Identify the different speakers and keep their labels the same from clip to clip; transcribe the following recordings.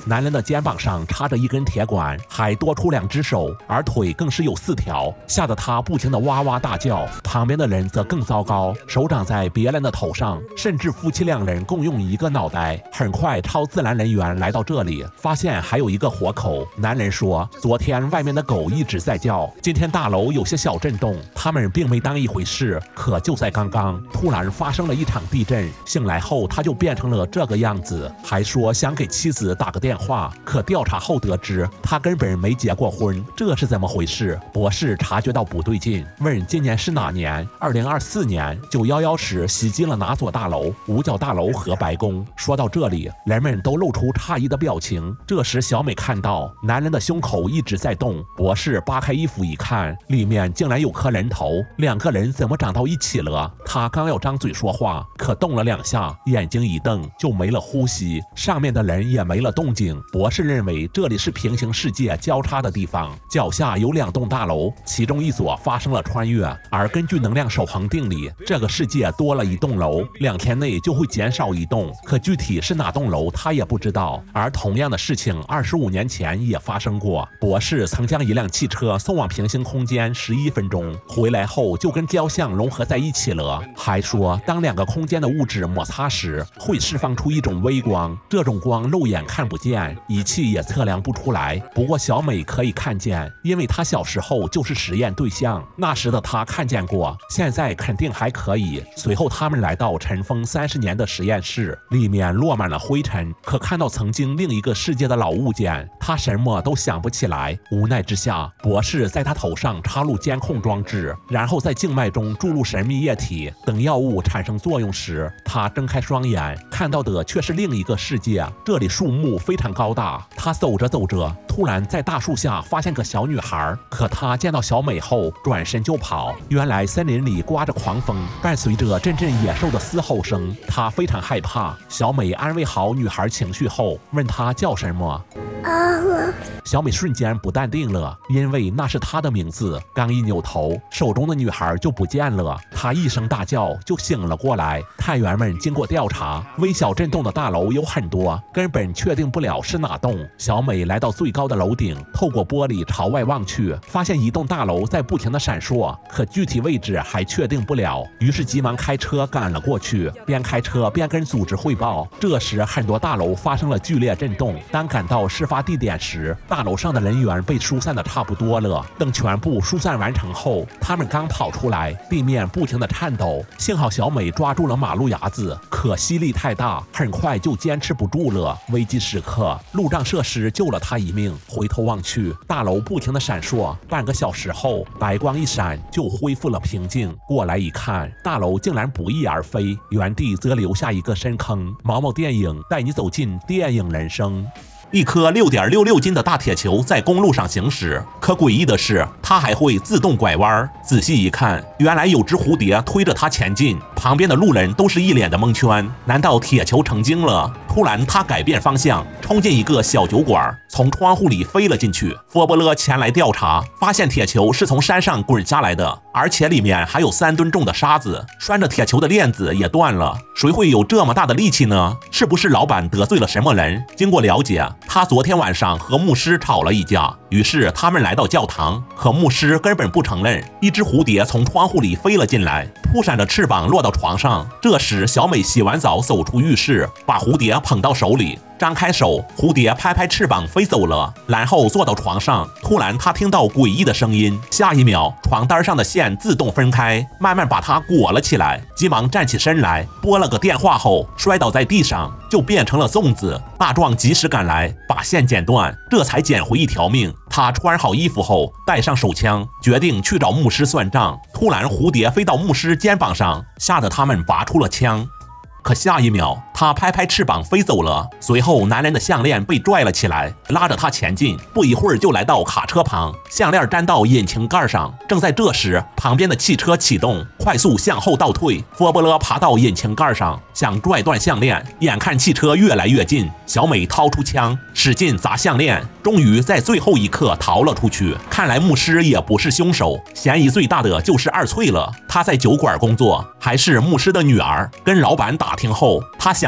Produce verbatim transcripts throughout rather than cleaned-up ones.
Speaker 1: 男人的肩膀上插着一根铁管，还多出两只手，而腿更是有四条，吓得他不停地哇哇大叫。旁边的人则更糟糕，手长在别人的头上，甚至夫妻两人共用一个脑袋。很快，超自然人员来到这里，发现还有一个活口。男人说，昨天外面的狗一直在叫，今天大楼有些小震动，他们并没当一回事。可就在刚刚，突然发生了一场地震，醒来后他就变成了这个样子，还说想给妻子打个电话，可调查后得知他根本没结过婚，这是怎么回事？博士察觉到不对劲，问今年是哪年？二零二四年。九一一时袭击了哪所大楼？五角大楼和白宫。说到这里，人们都露出诧异的表情。这时小美看到男人的胸口一直在动，博士扒开衣服一看，里面竟然有颗人头，两个人怎么长到一起了？他刚要张嘴说话，可动了两下，眼睛一瞪就没了呼吸，上面的人也没了动静。博士认为这里是平行世界交叉的地方，脚下有两栋大楼，其中一所发生了穿越，而根据能量守恒定理，这个世界多了一栋楼，两天内就会减少一栋，可具体是哪栋楼他也不知道。而同样的事情二十五年前也发生过，博士曾将一辆汽车送往平行空间十一分钟，回来后就跟雕像融合在一起了，还说当两个空间的物质摩擦时会释放出一种微光，这种光肉眼看不见，仪器也测量不出来，不过小美可以看见，因为她小时候就是实验对象，那时的她看见过，现在肯定还可以。随后他们来到尘封三十年的实验室，里面落满了灰尘，可看到曾经另一个世界的老物件，他什么都想不起来。无奈之下，博士在他头上插入监控装置，然后在静脉中注入神秘液体，等药物产生作用时，他睁开双眼，看到的却是另一个世界。这里树木非常高大，他走着走着，突然在大树下发现个小女孩，可他见到小美后转身就跑。原来森林里刮着狂风，伴随着阵阵野兽的嘶吼声，他非常害怕。小美安慰好女孩情绪后，问她叫什么。小美瞬间不淡定了，因为那是她的名字。刚一扭头，手中的女孩就不见了，她一声大叫就醒了过来。探员们经过调查，微小震动的大楼有很多，根本确定不了是哪栋。小美来到最高的楼顶，透过玻璃朝外望去，发现一栋大楼在不停地闪烁，可具体位置还确定不了，于是急忙开车赶了过去，边开车边跟组织汇报。这时很多大楼发生了剧烈震动，当赶到事发地点时，大楼上的人员被疏散的差不多了。等全部疏散完成后，他们刚跑出来，地面不停地颤抖，幸好小美抓住了马路牙子，可吸力太大，很快就坚持不住了。危机时刻，路障设施救了她一命。回头望去，大楼不停地闪烁，半个小时后，白光一闪就恢复了平静。过来一看，大楼竟然不翼而飞，原地则留下一个深坑。毛毛电影带你走进电影人生。一颗 六点六六斤的大铁球在公路上行驶，可诡异的是，它还会自动拐弯。仔细一看，原来有只蝴蝶推着它前进，旁边的路人都是一脸的蒙圈。难道铁球成精了？突然，它改变方向，冲进一个小酒馆，从窗户里飞了进去。佛伯勒前来调查，发现铁球是从山上滚下来的，而且里面还有三吨重的沙子，拴着铁球的链子也断了。谁会有这么大的力气呢？是不是老板得罪了什么人？经过了解，他昨天晚上和牧师吵了一架，于是他们来到教堂，可牧师根本不承认。一只蝴蝶从窗户里飞了进来，扑闪着翅膀落到床上。这时，小美洗完澡走出浴室，把蝴蝶捧到手里，张开手，蝴蝶拍拍翅膀飞走了，然后坐到床上。突然，她听到诡异的声音，下一秒，床单上的线自动分开，慢慢把她裹了起来。急忙站起身来，拨了个电话后摔倒在地上，就变成了粽子。大壮及时赶来，把线剪断，这才捡回一条命。他穿好衣服后，带上手枪，决定去找牧师算账。突然，蝴蝶飞到牧师肩膀上，吓得他们拔出了枪。可下一秒，他拍拍翅膀飞走了。随后，男人的项链被拽了起来，拉着他前进。不一会儿就来到卡车旁，项链粘到引擎盖上。正在这时，旁边的汽车启动，快速向后倒退。佛伯勒爬到引擎盖上，想拽断项链。眼看汽车越来越近，小美掏出枪，使劲砸项链，终于在最后一刻逃了出去。看来牧师也不是凶手，嫌疑最大的就是二翠了。她在酒馆工作，还是牧师的女儿。跟老板打听后，她想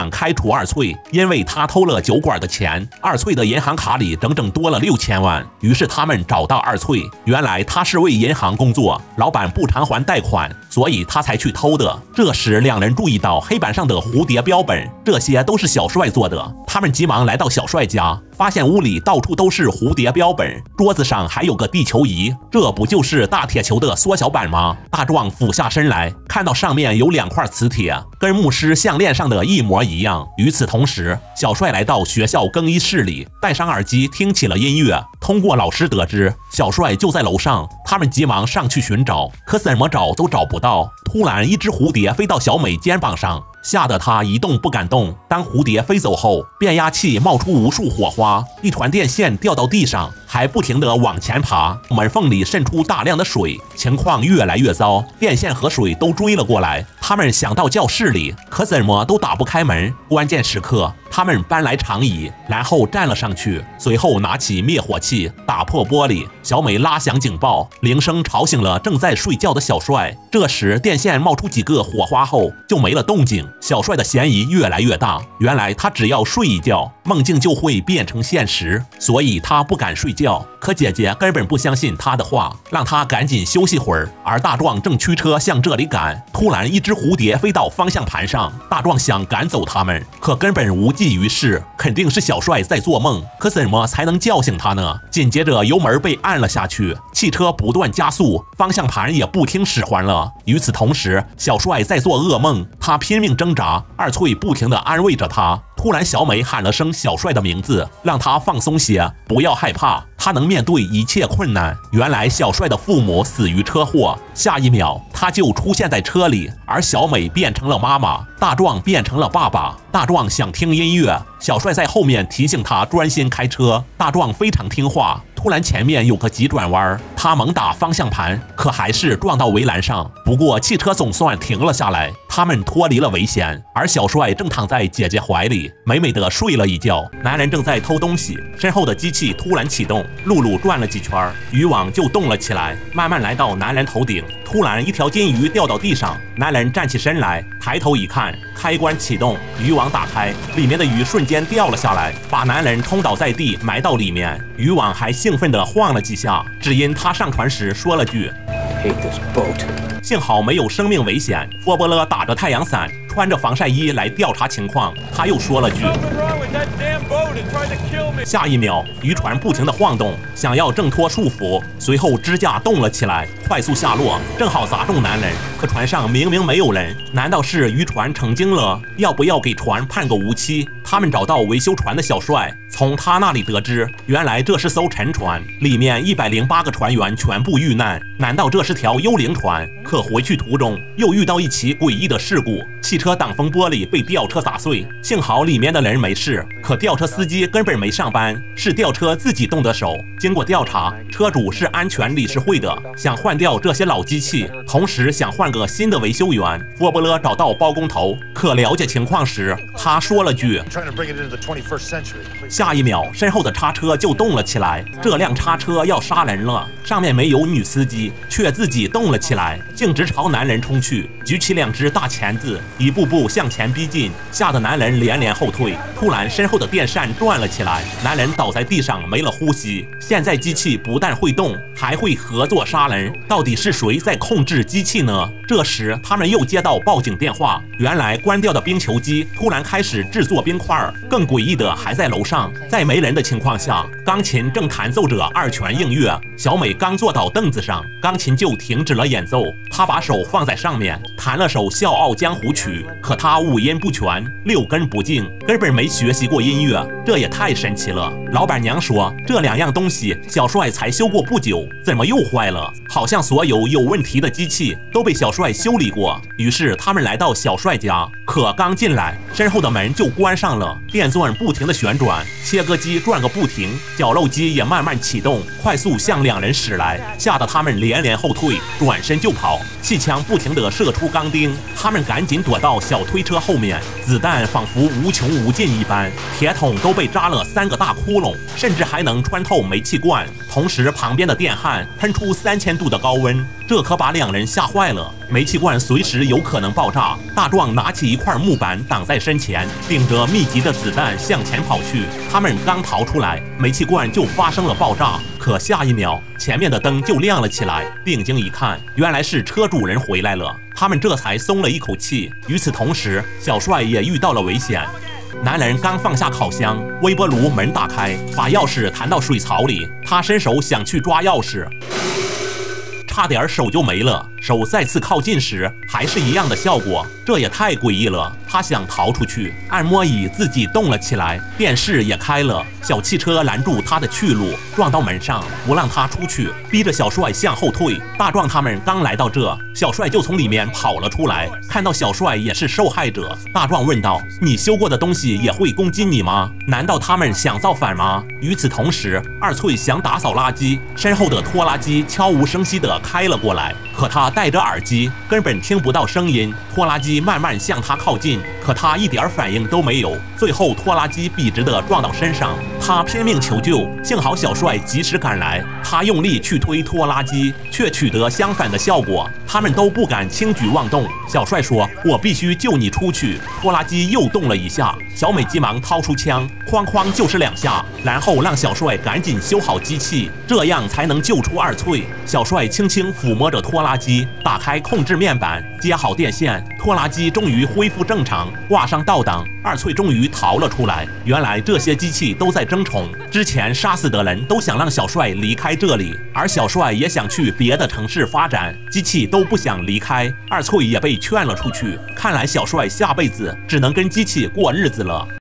Speaker 1: 想开除二翠，因为他偷了酒馆的钱，二翠的银行卡里整整多了六千万。于是他们找到二翠，原来他是为银行工作，老板不偿还贷款，所以他才去偷的。这时两人注意到黑板上的蝴蝶标本，这些都是小帅做的。他们急忙来到小帅家，发现屋里到处都是蝴蝶标本，桌子上还有个地球仪，这不就是大铁球的缩小版吗？大壮俯下身来，看到上面有两块磁铁，跟牧师项链上的一模一样。与此同时，小帅来到学校更衣室里，戴上耳机听起了音乐。通过老师得知，小帅就在楼上，他们急忙上去寻找，可怎么找都找不到。突然，一只蝴蝶飞到小美肩膀上，吓得她一动不敢动。当蝴蝶飞走后，变压器冒出无数火花，一团电线掉到地上，还不停地往前爬，门缝里渗出大量的水，情况越来越糟，电线和水都追了过来。他们想到教室里，可怎么都打不开门。关键时刻，他们搬来长椅，然后站了上去，随后拿起灭火器打破玻璃。小美拉响警报，铃声吵醒了正在睡觉的小帅。这时电线冒出几个火花后就没了动静，小帅的嫌疑越来越大。原来他只要睡一觉，梦境就会变成现实，所以他不敢睡觉。可姐姐根本不相信他的话，让他赶紧休息会儿。而大壮正驱车向这里赶，突然一只蝴蝶飞到方向盘上，大壮想赶走他们，可根本无济于事，肯定是小帅在做梦。可怎么才能叫醒他呢？紧接着油门被按了下去，汽车不断加速，方向盘也不听使唤了。与此同时，小帅在做噩梦，他拼命挣扎，二翠不停地安慰着他。突然，小美喊了声小帅的名字，让他放松些，不要害怕，他能面对一切困难。原来小帅的父母死于车祸，下一秒他就出现在车里，而小美变成了妈妈，大壮变成了爸爸。大壮想听音乐，小帅在后面提醒他专心开车，大壮非常听话。突然前面有个急转弯，他猛打方向盘，可还是撞到围栏上。不过汽车总算停了下来，他们脱离了危险。而小帅正躺在姐姐怀里，美美的睡了一觉。男人正在偷东西，身后的机器突然启动，露露转了几圈，渔网就动了起来，慢慢来到男人头顶。突然一条金鱼掉到地上，男人站起身来，抬头一看，开关启动，渔网打开，里面的鱼瞬间掉了下来，把男人冲倒在地，埋到里面。渔网还兴奋地晃了几下，只因他上船时说了句 Hate this boat。 幸好没有生命危险。波波勒打着太阳伞，穿着防晒衣来调查情况，他又说了句。下一秒，渔船不停地晃动，想要挣脱束缚，随后支架动了起来，快速下落，正好砸中男人。可船上明明没有人，难道是渔船成精了？要不要给船判个无期？他们找到维修船的小帅，从他那里得知，原来这是艘沉船，里面一百零八个船员全部遇难。难道这是条幽灵船？可回去途中又遇到一起诡异的事故，汽车挡风玻璃被吊车砸碎，幸好里面的人没事，可吊车司机根本没上班，是吊车自己动的手。经过调查，车主是安全理事会的，想换掉这些老机器，同时想换个新的维修员。波波勒找到包工头，可了解情况时，他说了句。下一秒，身后的叉车就动了起来，这辆叉车要杀人了，上面没有女司机，却自己动了起来，径直朝男人冲去，举起两只大钳子，一步步向前逼近，吓得男人连连后退。突然，身后的电扇转了起来，男人倒在地上没了呼吸。现在机器不但会动，还会合作杀人，到底是谁在控制机器呢？这时，他们又接到报警电话，原来关掉的冰球机突然开始制作冰块。更诡异的还在楼上，在没人的情况下，钢琴正弹奏着二泉映月。小美刚坐到凳子上，钢琴就停止了演奏，她把手放在上面，弹了首《笑傲江湖曲》，可她五音不全，六根不净，根本没学习过音乐，这也太神奇了。老板娘说，这两样东西小帅才修过不久，怎么又坏了？好像所有有问题的机器都被小帅修理过。于是他们来到小帅家，可刚进来，身后的门就关上了，电钻不停地旋转，切割机转个不停，绞肉机也慢慢启动，快速向两人驶来，吓得他们连连后退，转身就跑，气枪不停地射出钢钉，他们赶紧躲到小推车后面，子弹仿佛无穷无尽一般，铁桶都都被扎了三个大窟窿，甚至还能穿透煤气罐。同时，旁边的电焊喷出三千度的高温，这可把两人吓坏了。煤气罐随时有可能爆炸。大壮拿起一块木板挡在身前，顶着密集的子弹向前跑去。他们刚逃出来，煤气罐就发生了爆炸。可下一秒，前面的灯就亮了起来。定睛一看，原来是车主人回来了。他们这才松了一口气。与此同时，小帅也遇到了危险。男人刚放下烤箱，微波炉门打开，把钥匙弹到水槽里。他伸手想去抓钥匙，差点手就没了。手再次靠近时，还是一样的效果，这也太诡异了。他想逃出去，按摩椅自己动了起来，电视也开了。小汽车拦住他的去路，撞到门上，不让他出去，逼着小帅向后退。大壮他们刚来到这，小帅就从里面跑了出来。看到小帅也是受害者，大壮问道：“你修过的东西也会攻击你吗？难道他们想造反吗？”与此同时，二翠想打扫垃圾，身后的拖拉机悄无声息地开了过来，可他戴着耳机，根本听不到声音。拖拉机慢慢向他靠近，可他一点反应都没有。最后，拖拉机笔直地撞到身上，他拼命求救，幸好小帅及时赶来。他用力去推拖拉机，却取得相反的效果，他们都不敢轻举妄动。小帅说：“我必须救你出去。”拖拉机又动了一下，小美急忙掏出枪，哐哐就是两下，然后让小帅赶紧修好机器，这样才能救出二翠。小帅轻轻抚摸着拖拉机，打开控制面板，接好电线，拖拉机终于恢复正常，挂上倒档，二翠终于逃了出来。原来这些机器都在争宠，之前杀死的人都想让小帅离开这里，而小帅也想去别的城市发展，机器都不想离开，二翠也被劝了出去。看来小帅下辈子只能跟机器过日子了。